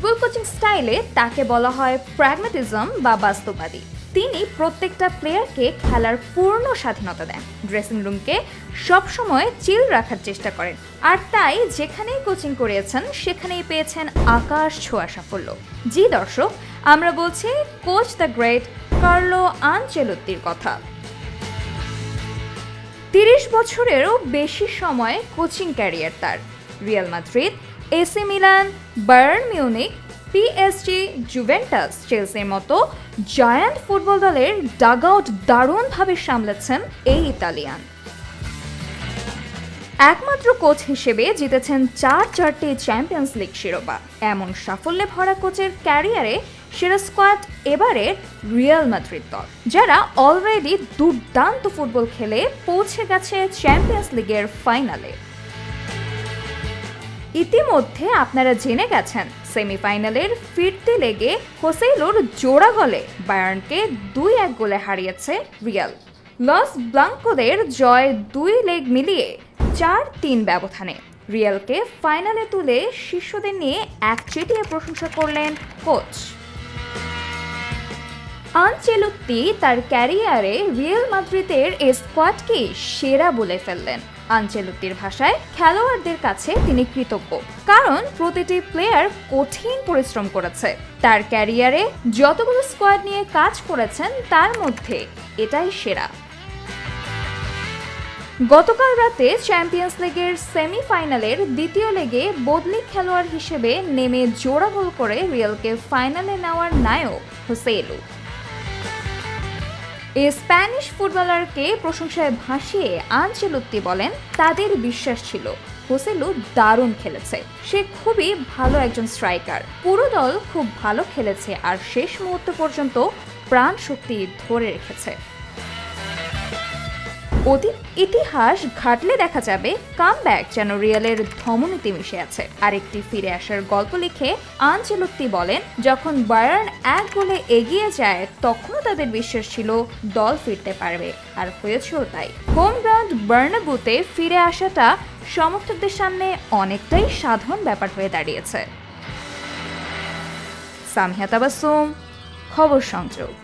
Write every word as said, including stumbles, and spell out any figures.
Football coaching স্টাইলে তাকে বলা হয় প্র্যাগম্যাটিজম বা বাস্তববাদী। তিনি প্রত্যেকটা প্লেয়ারকে খেলার পূর্ণ স্বাধীনতা দেন, ড্রেসিং রুমকে সবসময় চিল রাখার চেষ্টা করেন, আর তাই যেখানেই কোচিং করিয়েছেন সেখানেই পেয়েছেন আকাশ ছোঁয়া সাফল্য। জি দর্শক, আমরা বলছি কোচ দ্য গ্রেট কার্লো আনচেলোত্তির কথা। তিরিশ বছরেরও বেশি সময় কোচিং ক্যারিয়ার তার। Real Madrid, AC Milan, Bayern Munich, PSG, Juventus, চেলসির মতো জায়ান্ট ফুটবল দলের ডাগআউট দারুণভাবে সামলেছেন এই ইতালিয়ান। একমাত্র কোচ হিসেবে জিতেছেন চার চারটি চ্যাম্পিয়ন্স লিগ শিরোপা। এমন সাফল্যে ভরা কোচের ক্যারিয়ারে সেরা স্কোয়াড এবারের রিয়াল মাদ্রিদ দল, যারা অলরেডি দুর্দান্ত ফুটবল খেলে পৌঁছে গেছে চ্যাম্পিয়ন্স লিগের ফাইনালে। ইতিমধ্যে আপনারা জেনে গেছেন সেমিফাইনালের ফিরতে লেগে হোসেলোর জোড়া গোলে বায়ার্নকে দুই এক গোলে হারিয়েছে রিয়াল। লস ব্লাঙ্কোদের জয় দুই লেগ মিলিয়ে চার তিন ব্যবধানে রিয়ালকে ফাইনালে তুলে শিষ্যদের নিয়ে একচেটিয়া প্রশংসা করলেন কোচ আনচেলোত্তি। তার ক্যারিয়ারে রিয়াল মাদ্রিদের এই স্কোয়াডকে সেরা বলে ফেললেন। আনচেলোত্তির ভাষায় খেলোয়াড়দের কাছে তিনি কৃতজ্ঞ, কারণ প্রতিটি প্লেয়ার কঠিন পরিশ্রম করেছে। তার ক্যারিয়ারে যতগুলো স্কোয়াড নিয়ে কাজ করেছেন তার মধ্যে এটাই সেরা। গতকাল রাতে চ্যাম্পিয়ন্স লিগের সেমিফাইনালের দ্বিতীয় লেগে বদলি খেলোয়াড় হিসেবে নেমে জোড়া গোল করে রিয়ালকে ফাইনালে নেওয়ার নায়ক হোসেলু। এই স্প্যানিশ ফুটবলারকে প্রশংসায় ভাসিয়ে আনচেলোত্তি বলেন, তাদের বিশ্বাস ছিল হোসেলু দারুণ খেলেছে, সে খুবই ভালো একজন স্ট্রাইকার, পুরো দল খুব ভালো খেলেছে আর শেষ মুহূর্ত পর্যন্ত প্রাণ শক্তি ধরে রেখেছে। অতীত ইতিহাস ঘাটলে দেখা যাবে কামব্যাক যেন রিয়ালের ধমনীতে মিশে আছে। আরেকটি ফিরে আসার গল্প লিখে আনচেলোত্তি বলেন, যখন বায়ার্ন এক গোলে এগিয়ে যায় তখনও তাদের বিশ্বাস ছিল দল ফিরতে পারবে, আর হয়েছেও তাই। হোম গ্রাউন্ড বার্নাব্যুতে ফিরে আসাটা সমর্থকদের সামনে অনেকটাই সাধারণ ব্যাপার হয়ে দাঁড়িয়েছে। সামিয়া তাবাসসুম, খবর সংযোগ।